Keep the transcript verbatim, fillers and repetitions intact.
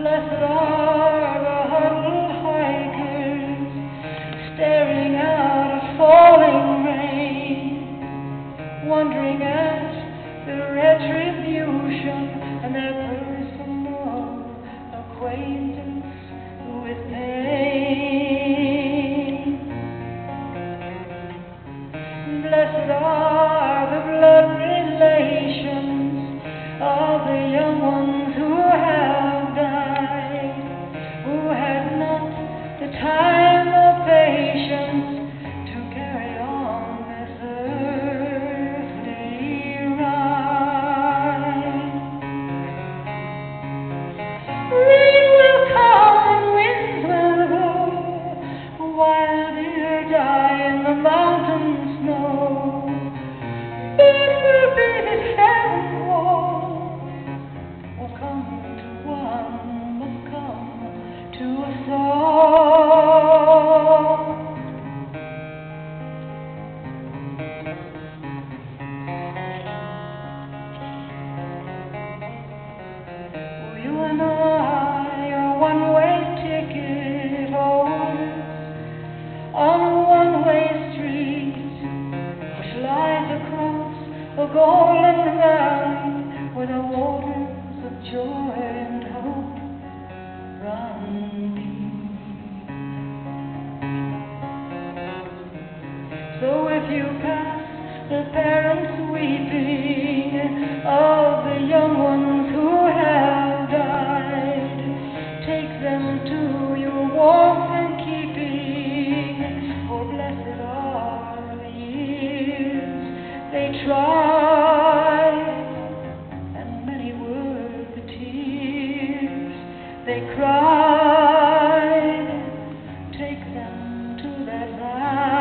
Blessed are the huddled hikers, staring out at falling rain, wondering at the retribution and their personal acquaintance with pain. Blessed are the blood relations of the young ones who have died, who had not the time or patience to carry on this earthly ride. Rain will come and winds will blow, wild deer die in the mountain snow. It will be that heaven will come to one, must come to us all. You and I are one-way ticket holders on a one-way street which lies across a golden valley where the waters of joy and hope run deep. So if you pass the parents weeping of the young ones who have died, take them to your warmth and keeping, for blessed are the years they tried, and many were the tears they cried. Take them to that valley